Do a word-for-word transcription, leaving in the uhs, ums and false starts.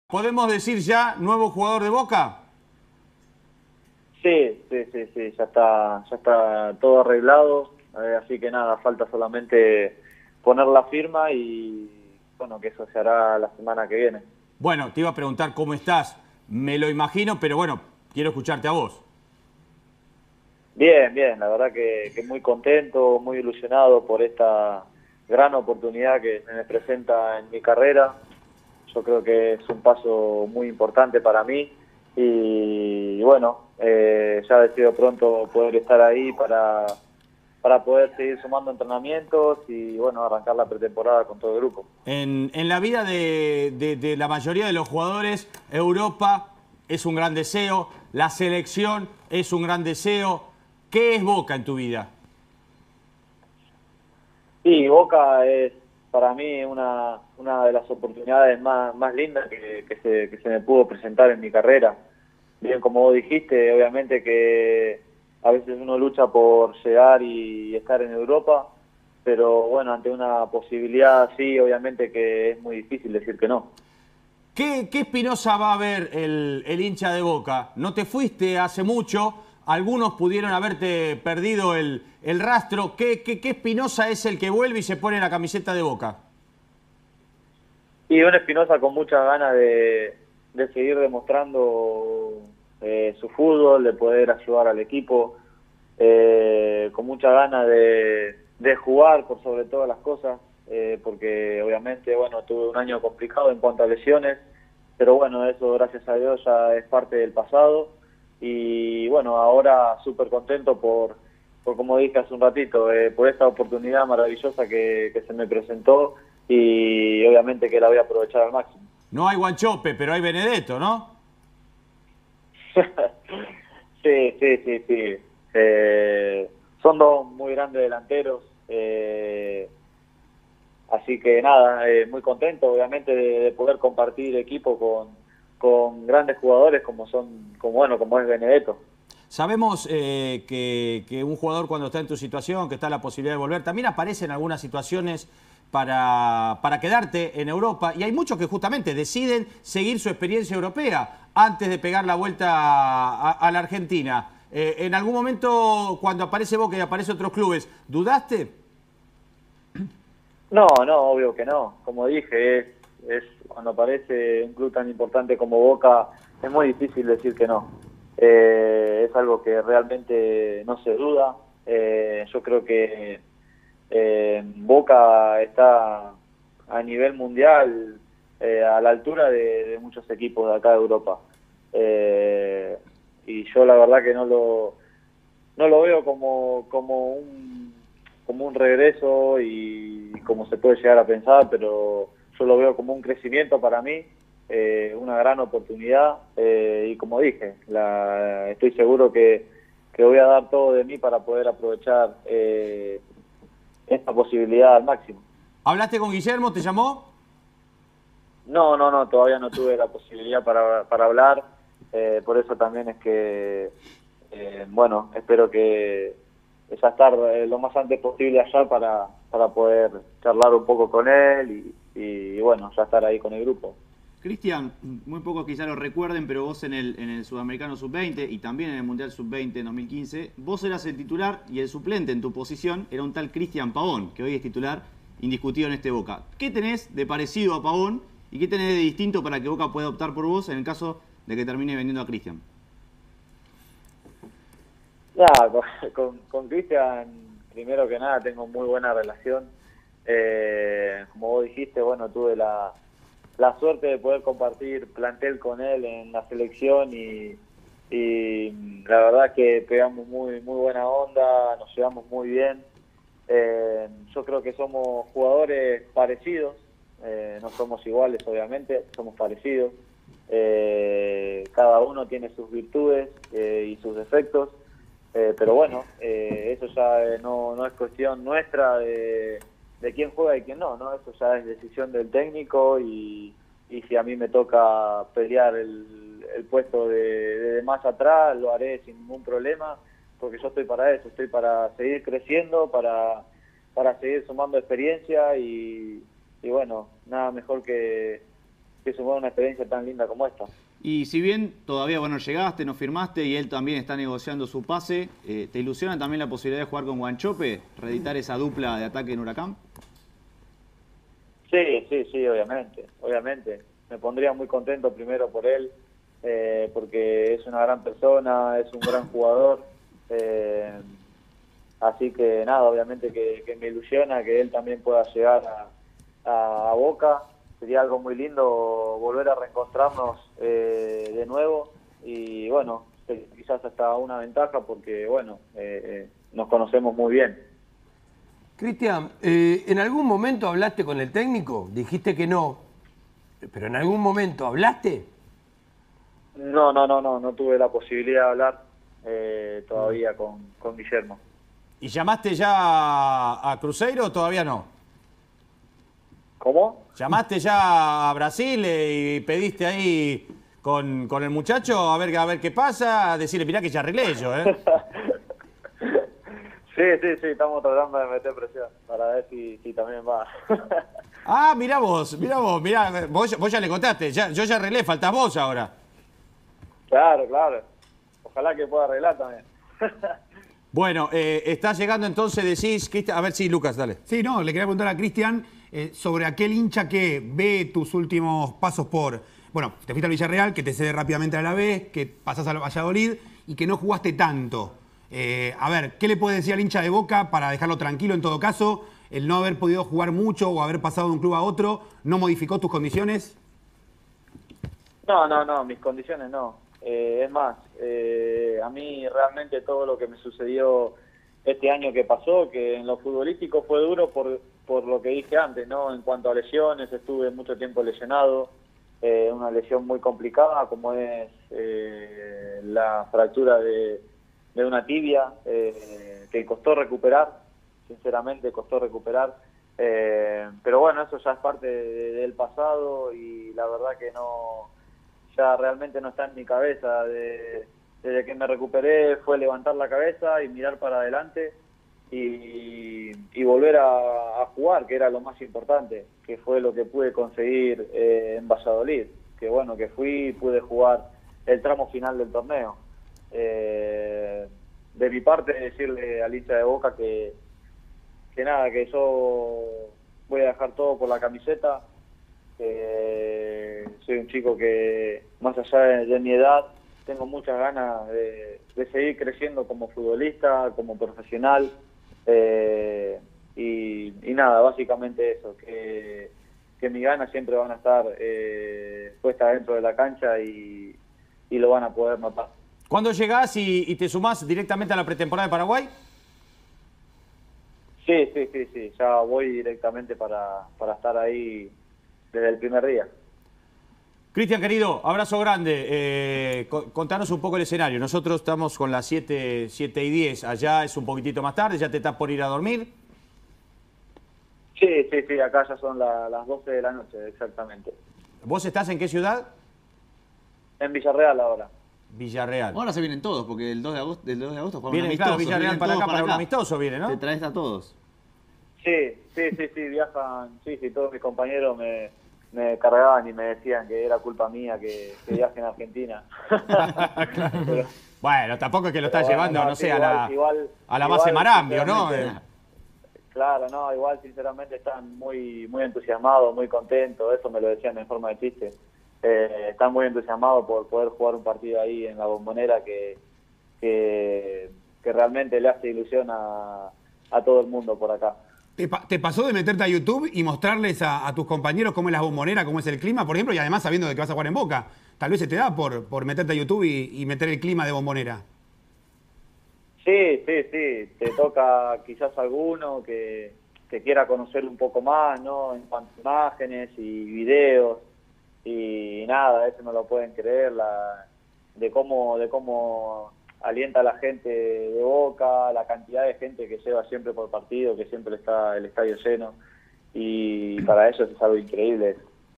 ¿Podemos decir ya nuevo jugador de Boca? Sí, sí, sí, sí, ya está, ya está todo arreglado, eh, así que nada, falta solamente poner la firma y bueno, que eso se hará la semana que viene. Bueno, te iba a preguntar cómo estás. Me lo imagino, pero bueno, quiero escucharte a vos. Bien, bien, la verdad que, que muy contento, muy ilusionado por esta gran oportunidad que se me presenta en mi carrera. Yo creo que es un paso muy importante para mí y, y bueno, eh, ya deseo pronto poder estar ahí para, para poder seguir sumando entrenamientos y bueno, arrancar la pretemporada con todo el grupo. En, en la vida de, de, de la mayoría de los jugadores, Europa es un gran deseo, la selección es un gran deseo. ¿Qué es Boca en tu vida? Sí, Boca es para mí una, una de las oportunidades más, más lindas que, que, se, que se me pudo presentar en mi carrera. Bien, como vos dijiste, obviamente que a veces uno lucha por llegar y estar en Europa, pero bueno, ante una posibilidad así, obviamente que es muy difícil decir que no. ¿Qué, qué Espinosa va a ver el, el hincha de Boca? No te fuiste hace mucho, algunos pudieron haberte perdido el, el rastro. ¿Qué, qué, qué Espinosa es el que vuelve y se pone la camiseta de Boca? Y un Espinosa con muchas ganas de, de seguir demostrando eh, su fútbol, de poder ayudar al equipo, eh, con muchas ganas de, de jugar por sobre todas las cosas, eh, porque obviamente, bueno, tuve un año complicado en cuanto a lesiones, pero bueno, eso gracias a Dios ya es parte del pasado y bueno, ahora súper contento por, por, como dije hace un ratito, eh, por esta oportunidad maravillosa que, que se me presentó y obviamente que la voy a aprovechar al máximo. No hay Guanchope, pero hay Benedetto, ¿no? Sí, sí, sí, sí. Eh, son dos muy grandes delanteros, eh, así que nada, eh, muy contento obviamente de, de poder compartir equipo con, con grandes jugadores como son, como bueno, como es Benedetto. Sabemos eh, que, que un jugador cuando está en tu situación, que está la posibilidad de volver, también aparece en algunas situaciones para, para quedarte en Europa. Y hay muchos que justamente deciden seguir su experiencia europea antes de pegar la vuelta a, a, a la Argentina. Eh, en algún momento, cuando aparece Boca y aparece otros clubes, ¿dudaste? No, no, obvio que no. Como dije, es, es cuando aparece un club tan importante como Boca, es muy difícil decir que no. Eh, es algo que realmente no se duda. Eh, yo creo que eh, Boca está a nivel mundial eh, a la altura de, de muchos equipos de acá de Europa. Eh, y yo la verdad que no lo no lo veo como como un como un regreso y como se puede llegar a pensar, pero yo lo veo como un crecimiento para mí, eh, una gran oportunidad eh, y como dije, la, estoy seguro que, que voy a dar todo de mí para poder aprovechar eh, esta posibilidad al máximo. ¿Hablaste con Guillermo? ¿Te llamó? No, no, no, todavía no tuve la posibilidad para, para hablar, eh, por eso también es que, eh, bueno, espero que ya estar eh, lo más antes posible allá para, para poder charlar un poco con él y, y, bueno, ya estar ahí con el grupo. Cristian, muy pocos quizá lo recuerden, pero vos en el, en el Sudamericano sub veinte y también en el Mundial sub veinte en dos mil quince, vos eras el titular y el suplente en tu posición era un tal Cristian Pavón, que hoy es titular indiscutido en este Boca. ¿Qué tenés de parecido a Pavón y qué tenés de distinto para que Boca pueda optar por vos en el caso de que termine vendiendo a Cristian? Nada, con, con, con Cristian, primero que nada, tengo muy buena relación. Eh, como vos dijiste, bueno, tuve la, la suerte de poder compartir plantel con él en la selección y, y la verdad que pegamos muy, muy buena onda, nos llevamos muy bien. Eh, yo creo que somos jugadores parecidos, eh, no somos iguales obviamente, somos parecidos. Eh, cada uno tiene sus virtudes eh, y sus defectos. Eh, pero bueno, eh, eso ya eh, no, no es cuestión nuestra de, de quién juega y quién no, ¿no? Eso ya es decisión del técnico y, y si a mí me toca pelear el, el puesto de, de más atrás, lo haré sin ningún problema, porque yo estoy para eso, estoy para seguir creciendo, para, para seguir sumando experiencia y, y bueno, nada mejor que, que sumar una experiencia tan linda como esta. Y si bien todavía, bueno, llegaste, no firmaste y él también está negociando su pase, eh, ¿te ilusiona también la posibilidad de jugar con Wanchope, reeditar esa dupla de ataque en Huracán? Sí, sí, sí, obviamente, obviamente. Me pondría muy contento primero por él, eh, porque es una gran persona, es un gran jugador. Eh, así que nada, obviamente que, que me ilusiona que él también pueda llegar a, a, a Boca. Sería algo muy lindo volver a reencontrarnos eh, de nuevo y bueno, quizás hasta una ventaja porque bueno, eh, eh, nos conocemos muy bien. Cristian, eh, ¿en algún momento hablaste con el técnico? Dijiste que no, pero ¿en algún momento hablaste? No, no, no, no, no tuve la posibilidad de hablar eh, todavía con, con Guillermo. ¿Y llamaste ya a, a Cruzeiro o todavía no? ¿Cómo? ¿Llamaste ya a Brasil eh, y pediste ahí con, con el muchacho a ver, a ver qué pasa? A decirle, mirá que ya arreglé yo, ¿eh? Sí, sí, sí, estamos tratando de meter presión para ver si, si también va. Ah, mirá vos, mirá vos, mirá, vos, vos ya le contaste, ya, yo ya arreglé, faltás vos ahora. Claro, claro. Ojalá que pueda arreglar también. Bueno, eh, está llegando entonces, decís, Cristian, a ver si Lucas, dale. Sí, no, le quería preguntar a Cristian eh, sobre aquel hincha que ve tus últimos pasos por... Bueno, te fuiste al Villarreal, que te cede rápidamente a la vez, que pasás al Valladolid y que no jugaste tanto. Eh, a ver, ¿qué le puede decir al hincha de Boca para dejarlo tranquilo en todo caso? El no haber podido jugar mucho o haber pasado de un club a otro, ¿no modificó tus condiciones? No, no, no, mis condiciones no. Eh, es más, eh, a mí realmente todo lo que me sucedió este año que pasó, que en lo futbolístico fue duro por, por lo que dije antes, ¿no? En cuanto a lesiones, estuve mucho tiempo lesionado, eh, una lesión muy complicada como es eh, la fractura de, de una tibia, eh, que costó recuperar, sinceramente costó recuperar, eh, pero bueno, eso ya es parte de, del pasado y la verdad que no... ya realmente no está en mi cabeza. De, desde que me recuperé fue levantar la cabeza y mirar para adelante y, y volver a, a jugar, que era lo más importante, que fue lo que pude conseguir eh, en Valladolid, que bueno, que fui y pude jugar el tramo final del torneo. Eh, de mi parte, decirle al hincha de Boca que, que nada, que yo voy a dejar todo por la camiseta. Eh, soy un chico que, más allá de, de mi edad, tengo muchas ganas de, de seguir creciendo como futbolista, como profesional, eh, y, y nada, básicamente eso, que, que mis ganas siempre van a estar eh, puestas dentro de la cancha y, y lo van a poder notar. ¿Cuándo llegás y, y te sumás directamente a la pretemporada de Paraguay? Sí, sí, sí, sí, ya voy directamente para, para estar ahí desde el primer día. Cristian, querido, abrazo grande. Eh, contanos un poco el escenario. Nosotros estamos con las siete y diez. Allá es un poquitito más tarde. ¿Ya te estás por ir a dormir? Sí, sí, sí. Acá ya son la, las doce de la noche, exactamente. ¿Vos estás en qué ciudad? En Villarreal ahora. Villarreal. Ahora se vienen todos, porque el dos de agosto, el dos de agosto juegan Vienen, un amistoso. claro, Villarreal vienen para todos acá, para un amistoso viene, ¿no? Te traes a todos. Sí, sí, sí, sí. Viajan, sí, sí. Todos mis compañeros me... me cargaban y me decían que era culpa mía que, que viaje en Argentina. Pero, bueno, tampoco es que lo estás bueno, llevando, no, no sé, igual, a la, igual, a la igual, base Marambio, ¿no? Claro, no, igual sinceramente están muy muy entusiasmados, muy contentos, eso me lo decían en forma de chiste. Eh, están muy entusiasmados por poder jugar un partido ahí en la Bombonera que, que, que realmente le hace ilusión a, a todo el mundo por acá. ¿Te, pa ¿Te pasó de meterte a YouTube y mostrarles a, a tus compañeros cómo es la Bombonera, cómo es el clima, por ejemplo? Y además sabiendo de que vas a jugar en Boca. Tal vez se te da por, por meterte a YouTube y, y meter el clima de Bombonera. Sí, sí, sí. Te toca quizás alguno que, que quiera conocer un poco más, ¿no? En cuanto a imágenes y videos. Y nada, eso no lo pueden creer, la, de cómo de cómo alienta a la gente de Boca, la cantidad de gente que lleva siempre por partido, que siempre está el estadio lleno, y para ellos es algo increíble.